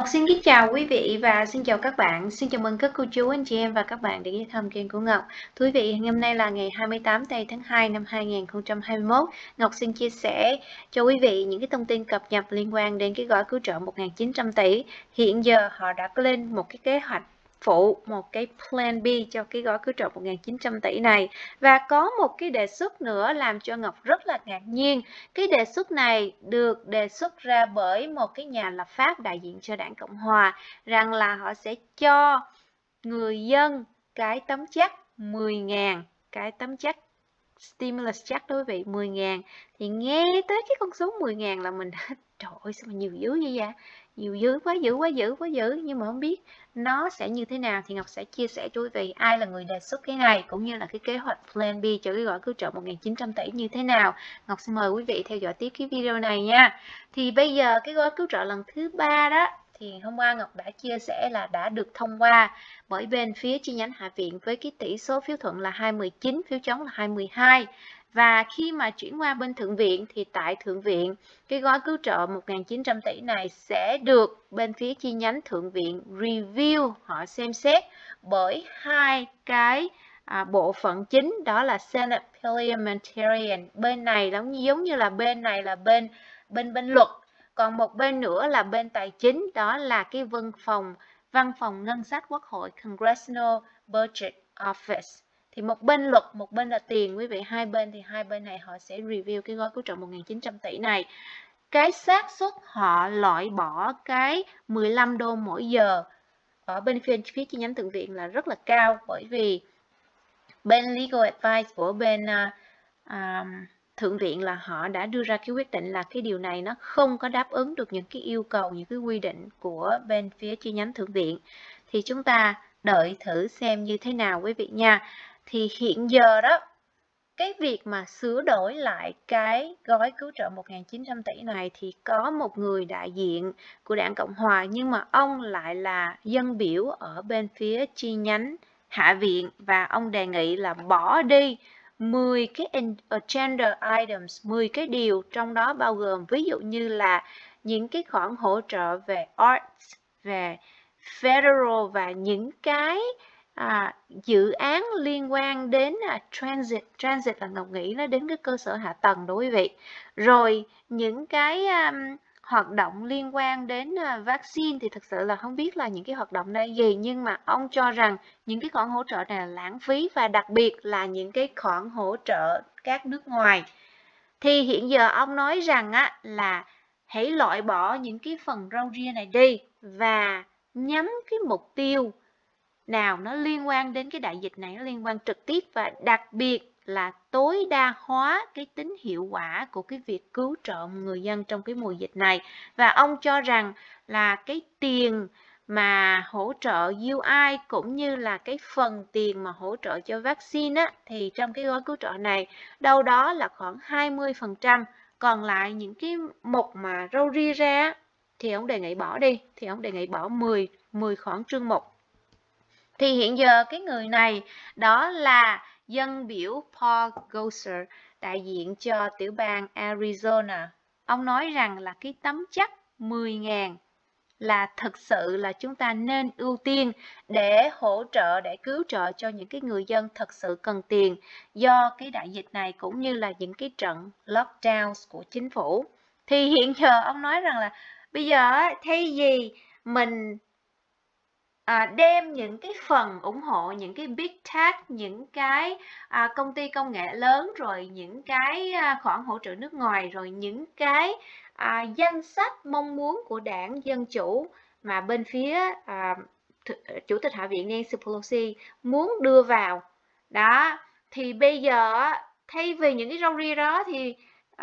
Xin kính chào quý vị và xin chào các bạn. Xin chào mừng các cô chú, anh chị em và các bạn đã ghé thăm kênh của Ngọc. Thưa quý vị, hôm nay là ngày 28 tây tháng 2 năm 2021. Ngọc xin chia sẻ cho quý vị những cái thông tin cập nhật liên quan đến cái gói cứu trợ 1.900 tỷ. Hiện giờ họ đã có lên một cái kế hoạch phụ, một cái plan B cho cái gói cứu trợ 1.900 tỷ này. Và có một cái đề xuất nữa làm cho Ngọc rất là ngạc nhiên. Cái đề xuất này được đề xuất ra bởi một cái nhà lập pháp đại diện cho Đảng Cộng Hòa, rằng là họ sẽ cho người dân cái tấm check 10.000, cái tấm check stimulus check đối với 10.000. Thì nghe tới cái con số 10.000 là mình đã trời ơi sao mà nhiều dữ vậy vậy? Nhiều dữ quá dữ quá dữ quá dữ, nhưng mà không biết nó sẽ như thế nào thì Ngọc sẽ chia sẻ cho quý vị ai là người đề xuất cái này, cũng như là cái kế hoạch plan B cho cái gói cứu trợ 1.900 tỷ như thế nào. Ngọc xin mời quý vị theo dõi tiếp cái video này nha. Thì bây giờ cái gói cứu trợ lần thứ 3 đó thì hôm qua Ngọc đã chia sẻ là đã được thông qua bởi bên phía chi nhánh Hạ viện với cái tỷ số phiếu thuận là 219, phiếu chống là 212. Và khi mà chuyển qua bên Thượng viện thì tại Thượng viện cái gói cứu trợ 1.900 tỷ này sẽ được bên phía chi nhánh Thượng viện review, họ xem xét bởi hai cái bộ phận chính, đó là Senate Parliamentarian. Bên này giống như là bên này là bên luật, còn một bên nữa là bên tài chính, đó là cái văn phòng ngân sách quốc hội, Congressional Budget Office. Thì một bên luật, một bên là tiền quý vị, hai bên thì hai bên này họ sẽ review cái gói cứu trợ 1.900 tỷ này. Cái xác suất họ loại bỏ cái 15 đô mỗi giờ ở bên phía chi nhánh Thượng viện là rất là cao, bởi vì bên legal advice của bên Thượng viện là họ đã đưa ra cái quyết định là cái điều này nó không có đáp ứng được những cái yêu cầu, những cái quy định của bên phía chi nhánh Thượng viện. Thì chúng ta đợi thử xem như thế nào quý vị nha. Thì hiện giờ đó, cái việc mà sửa đổi lại cái gói cứu trợ 1.900 tỷ này thì có một người đại diện của Đảng Cộng Hòa, nhưng mà ông lại là dân biểu ở bên phía chi nhánh Hạ viện, và ông đề nghị là bỏ đi 10 cái agenda items, 10 cái điều, trong đó bao gồm ví dụ như là những cái khoản hỗ trợ về arts, về federal và những cái dự án liên quan đến transit là Ngọc nghĩ nó đến cái cơ sở hạ tầng đó quý vị. Rồi những cái hoạt động liên quan đến vaccine thì thực sự là không biết là những cái hoạt động này gì, nhưng mà ông cho rằng những cái khoản hỗ trợ này là lãng phí, và đặc biệt là những cái khoản hỗ trợ các nước ngoài. Thì hiện giờ ông nói rằng là hãy loại bỏ những cái phần râu ria này đi và nhắm cái mục tiêu nào nó liên quan đến cái đại dịch này, nó liên quan trực tiếp, và đặc biệt là tối đa hóa cái tính hiệu quả của cái việc cứu trợ người dân trong cái mùa dịch này. Và ông cho rằng là cái tiền mà hỗ trợ UI cũng như là cái phần tiền mà hỗ trợ cho vaccine thì trong cái gói cứu trợ này đâu đó là khoảng 20%, còn lại những cái mục mà râu ria ra thì ông đề nghị bỏ đi, thì ông đề nghị bỏ 10 khoản trương mục. Thì hiện giờ cái người này đó là dân biểu Paul Gosar, đại diện cho tiểu bang Arizona. Ông nói rằng là cái tấm chắc 10.000 là thực sự là chúng ta nên ưu tiên để hỗ trợ, để cứu trợ cho những cái người dân thật sự cần tiền do cái đại dịch này, cũng như là những cái trận lockdown của chính phủ. Thì hiện giờ ông nói rằng là bây giờ thay vì mình đem những cái phần ủng hộ những cái big tech, những cái công ty công nghệ lớn, rồi những cái khoản hỗ trợ nước ngoài, rồi những cái danh sách mong muốn của đảng Dân Chủ mà bên phía Chủ tịch Hạ viện Nancy Pelosi muốn đưa vào đó, thì bây giờ thay vì những cái râu ria đó thì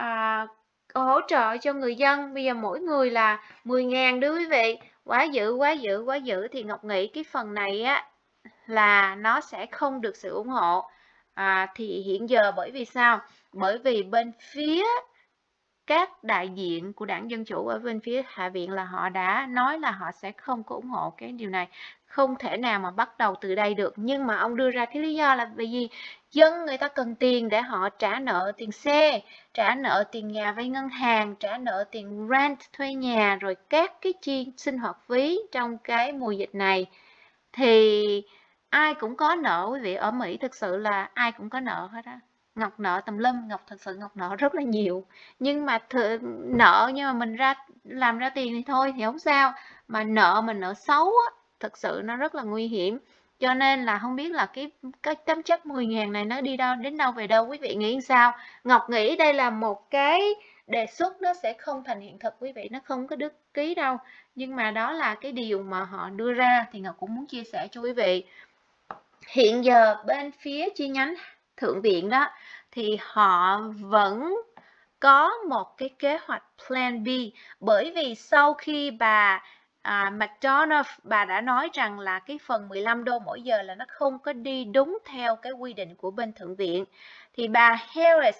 hỗ trợ cho người dân bây giờ mỗi người là 10.000 đó quý vị. Quá dữ, quá dữ, quá dữ. Thì Ngọc nghĩ cái phần này là nó sẽ không được sự ủng hộ. Thì hiện giờ bởi vì sao? Bởi vì bên phía các đại diện của đảng Dân Chủ ở bên phía Hạ viện là họ đã nói là họ sẽ không có ủng hộ cái điều này, không thể nào mà bắt đầu từ đây được. Nhưng mà ông đưa ra cái lý do là vì dân người ta cần tiền để họ trả nợ tiền xe, trả nợ tiền nhà vay ngân hàng, trả nợ tiền rent thuê nhà, rồi các cái chi sinh hoạt phí trong cái mùa dịch này. Thì ai cũng có nợ quý vị, ở Mỹ thực sự là ai cũng có nợ hết á. Ngọc nợ tùm lum, Ngọc thật sự Ngọc nợ rất là nhiều. Nhưng mà nợ nhưng mà mình làm ra tiền thì thôi thì không sao. Mà nợ mình nợ xấu á, thực sự nó rất là nguy hiểm. Cho nên là không biết là cái tấm chất 10.000 này nó đi đến đâu về đâu, quý vị nghĩ sao? Ngọc nghĩ đây là một cái đề xuất, nó sẽ không thành hiện thực quý vị, nó không có đăng ký đâu. Nhưng mà đó là cái điều mà họ đưa ra thì Ngọc cũng muốn chia sẻ cho quý vị. Hiện giờ bên phía chi nhánh Thượng viện đó thì họ vẫn có một cái kế hoạch Plan B, bởi vì sau khi bà McDonough bà đã nói rằng là cái phần 15 đô mỗi giờ là nó không có đi đúng theo cái quy định của bên Thượng viện, thì bà Harris,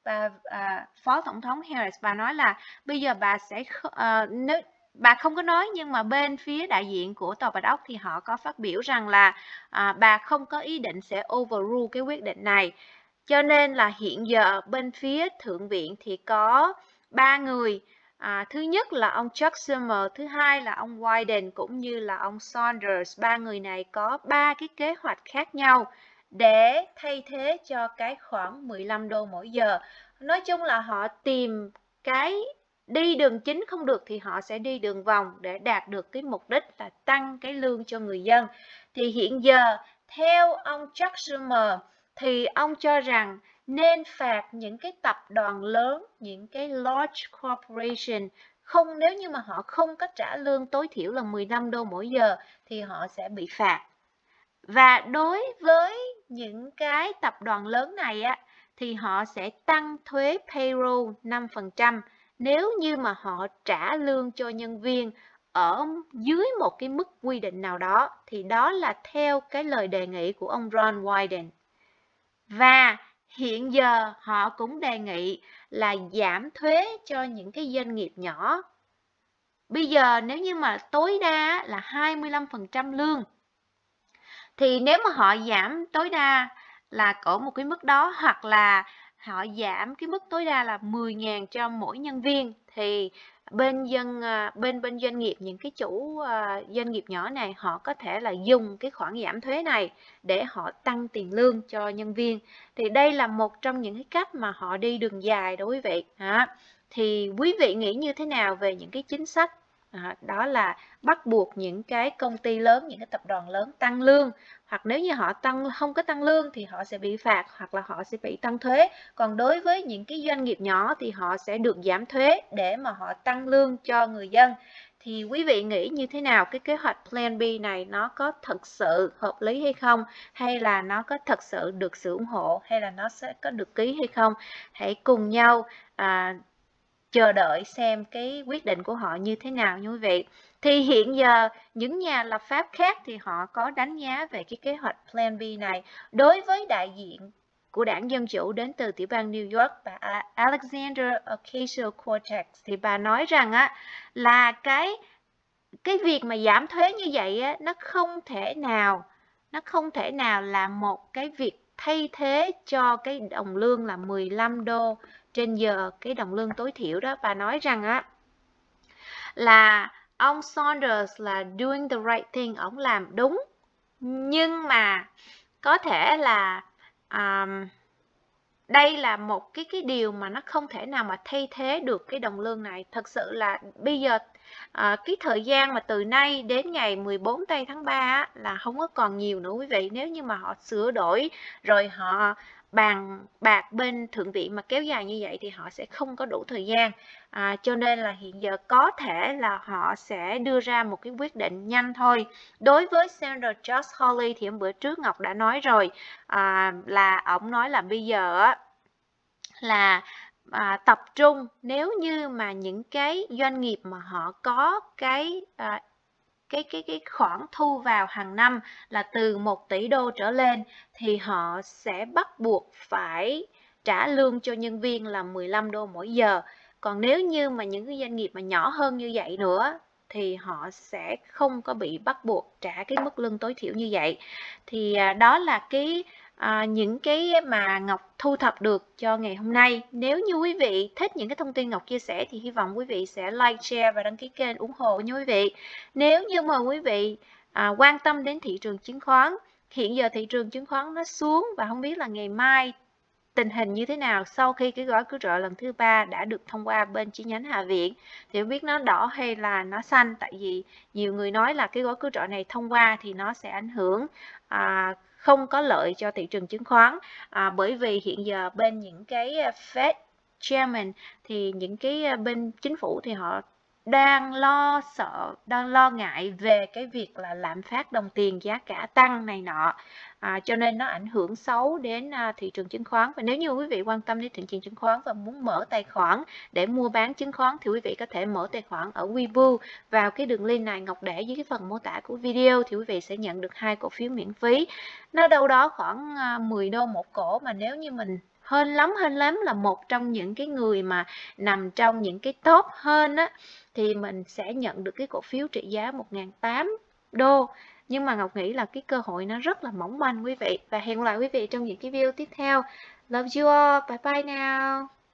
Phó Tổng thống Harris, bà nói là bây giờ bà sẽ nếu bà không có nói, nhưng mà bên phía đại diện của Tòa Bạch Ốc thì họ có phát biểu rằng là bà không có ý định sẽ overrule cái quyết định này. Cho nên là hiện giờ bên phía Thượng viện thì có 3 người. Thứ nhất là ông Chuck Schumer, thứ hai là ông Wyden cũng như là ông Sanders. 3 người này có 3 cái kế hoạch khác nhau để thay thế cho cái khoản 15 đô mỗi giờ. Nói chung là họ tìm cái đi đường chính không được thì họ sẽ đi đường vòng để đạt được cái mục đích là tăng cái lương cho người dân. Thì hiện giờ theo ông Chuck Schumer thì ông cho rằng nên phạt những cái tập đoàn lớn, những cái large corporation, nếu như mà họ không có trả lương tối thiểu là 15 đô mỗi giờ thì họ sẽ bị phạt. Và đối với những cái tập đoàn lớn này á thì họ sẽ tăng thuế payroll 5% nếu như mà họ trả lương cho nhân viên ở dưới một cái mức quy định nào đó, thì đó là theo cái lời đề nghị của ông Ron Wyden. Và hiện giờ họ cũng đề nghị là giảm thuế cho những cái doanh nghiệp nhỏ. Bây giờ nếu như mà tối đa là 25% lương, thì nếu mà họ giảm tối đa là ở một cái mức đó, hoặc là họ giảm cái mức tối đa là 10.000 cho mỗi nhân viên, thì bên doanh nghiệp, những cái chủ doanh nghiệp nhỏ này họ có thể là dùng cái khoản giảm thuế này để họ tăng tiền lương cho nhân viên. Thì đây là một trong những cái cách mà họ đi đường dài đó quý vị. Thì quý vị nghĩ như thế nào về những cái chính sách đó là bắt buộc những cái công ty lớn, những cái tập đoàn lớn tăng lương, hoặc nếu như họ không có tăng lương thì họ sẽ bị phạt hoặc là họ sẽ bị tăng thuế. Còn đối với những cái doanh nghiệp nhỏ thì họ sẽ được giảm thuế để mà họ tăng lương cho người dân. Thì quý vị nghĩ như thế nào? Cái kế hoạch Plan B này nó có thật sự hợp lý hay không? Hay là nó có thật sự được sự ủng hộ? Hay là nó sẽ có được ký hay không? Hãy cùng nhau chờ đợi xem cái quyết định của họ như thế nào như quý vị. Thì hiện giờ những nhà lập pháp khác thì họ có đánh giá về cái kế hoạch Plan B này. Đối với đại diện của đảng Dân Chủ đến từ tiểu bang New York, bà Alexandria Ocasio-Cortez, thì bà nói rằng là cái việc mà giảm thuế như vậy nó không thể nào là một cái việc thay thế cho cái đồng lương là 15 đô trên giờ, cái đồng lương tối thiểu đó. Bà nói rằng là ông Sanders là doing the right thing, ông làm đúng, nhưng mà có thể là đây là một cái điều mà nó không thể nào mà thay thế được cái đồng lương này. Thật sự là bây giờ cái thời gian mà từ nay đến ngày 14 tây tháng 3 là không có còn nhiều nữa quý vị. Nếu như mà họ sửa đổi rồi họ bàn bạc bên Thượng viện mà kéo dài như vậy thì họ sẽ không có đủ thời gian. Cho nên là hiện giờ có thể là họ sẽ đưa ra một cái quyết định nhanh thôi. Đối với Senator Josh Hawley thì hôm bữa trước Ngọc đã nói rồi, là ông nói là bây giờ là tập trung, nếu như mà những cái doanh nghiệp mà họ có cái khoản thu vào hàng năm là từ 1 tỷ đô trở lên thì họ sẽ bắt buộc phải trả lương cho nhân viên là 15 đô mỗi giờ. Còn nếu như mà những cái doanh nghiệp mà nhỏ hơn như vậy nữa thì họ sẽ không có bị bắt buộc trả cái mức lương tối thiểu như vậy. Thì đó là những cái mà Ngọc thu thập được cho ngày hôm nay. Nếu như quý vị thích những cái thông tin Ngọc chia sẻ thì hy vọng quý vị sẽ like, share và đăng ký kênh ủng hộ nha quý vị. Nếu như mà quý vị quan tâm đến thị trường chứng khoán, hiện giờ thị trường chứng khoán nó xuống và không biết là ngày mai tình hình như thế nào sau khi cái gói cứu trợ lần thứ 3 đã được thông qua bên chi nhánh Hạ viện, thì không biết nó đỏ hay là nó xanh. Tại vì nhiều người nói là cái gói cứu trợ này thông qua thì nó sẽ ảnh hưởng không có lợi cho thị trường chứng khoán, bởi vì hiện giờ bên những cái Fed Chairman thì những cái bên chính phủ thì họ đang lo ngại về cái việc là lạm phát đồng tiền, giá cả tăng này nọ, cho nên nó ảnh hưởng xấu đến thị trường chứng khoán. Và nếu như quý vị quan tâm đến thị trường chứng khoán và muốn mở tài khoản để mua bán chứng khoán thì quý vị có thể mở tài khoản ở Webull. Vào cái đường link này Ngọc để dưới cái phần mô tả của video thì quý vị sẽ nhận được 2 cổ phiếu miễn phí. Nó đâu đó khoảng 10 đô một cổ, mà nếu như mình hên lắm là một trong những cái người mà nằm trong những cái top hơn á, thì mình sẽ nhận được cái cổ phiếu trị giá 1.800 đô. Nhưng mà Ngọc nghĩ là cái cơ hội nó rất là mỏng manh quý vị. Và hẹn gặp lại quý vị trong những cái video tiếp theo. Love you all. Bye bye now.